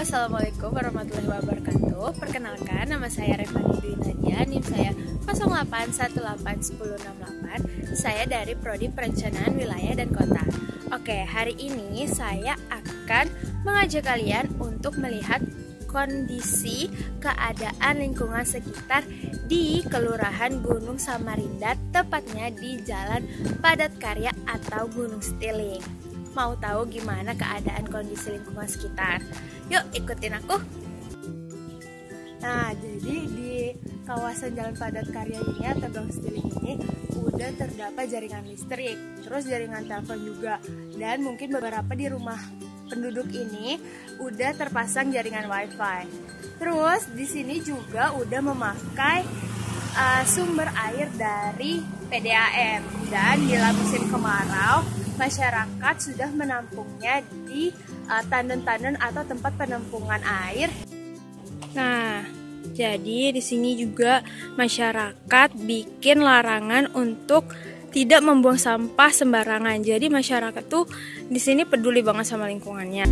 Assalamualaikum warahmatullahi wabarakatuh. Perkenalkan, nama saya Revani Dwi Nadia, NIM saya 08181068. Saya dari Prodi Perencanaan Wilayah dan Kota. Oke, hari ini saya akan mengajak kalian untuk melihat kondisi keadaan lingkungan sekitar di Kelurahan Gunung Samarinda, tepatnya di Jalan Padat Karya atau Gunung Stiling. Mau tahu gimana keadaan kondisi lingkungan sekitar? Yuk ikutin aku. Nah, jadi di kawasan Jalan Padat Karya ini atau Gunung Stiling ini udah terdapat jaringan listrik, terus jaringan telepon juga, dan mungkin beberapa di rumah penduduk ini udah terpasang jaringan wifi. Terus di sini juga udah memakai sumber air dari PDAM, dan bila musim kemarau masyarakat sudah menampungnya di tandon-tandon atau tempat penampungan air. Nah, jadi di sini juga masyarakat bikin larangan untuk tidak membuang sampah sembarangan. Jadi masyarakat tuh di sini peduli banget sama lingkungannya.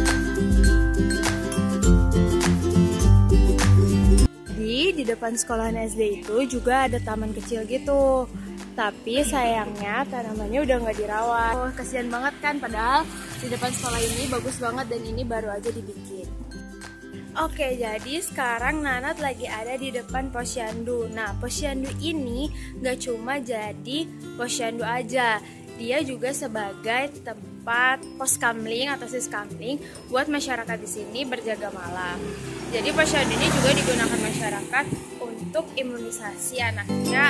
Di depan sekolahan SD itu juga ada taman kecil gitu. Tapi sayangnya tanamannya udah nggak dirawat. Oh, kasihan banget kan, padahal di depan sekolah ini bagus banget dan ini baru aja dibikin. Oke, jadi sekarang Nanat lagi ada di depan Posyandu. Nah, Posyandu ini nggak cuma jadi Posyandu aja, dia juga sebagai tempat poskamling atau siskamling buat masyarakat di sini berjaga malam. Jadi Posyandu ini juga digunakan masyarakat untuk imunisasi anaknya.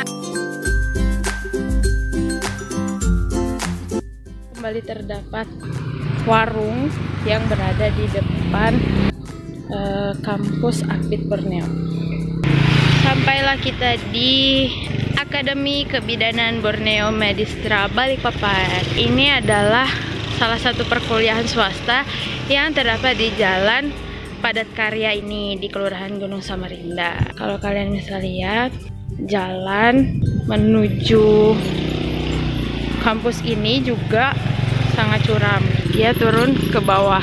Kembali terdapat warung yang berada di depan kampus Akbid Borneo. Sampailah kita di Akademi Kebidanan Borneo Medistra Balikpapan. Ini adalah salah satu perkuliahan swasta yang terdapat di Jalan Padat Karya ini di Kelurahan Gunung Samarinda. Kalau kalian bisa lihat, jalan menuju kampus ini juga sangat curam. Dia turun ke bawah.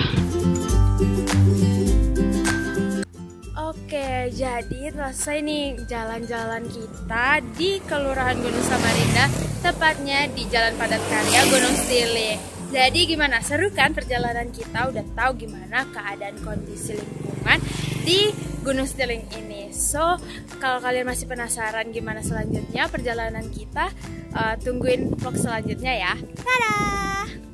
Oke, jadi selesai nih jalan-jalan kita di Kelurahan Gunung Samarinda, tepatnya di Jalan Padat Karya Gunung Stiling. Jadi gimana, seru kan perjalanan kita? Udah tahu gimana keadaan kondisi lingkungan di Gunung Stiling ini. So, kalau kalian masih penasaran gimana selanjutnya perjalanan kita, tungguin vlog selanjutnya ya. Dadah!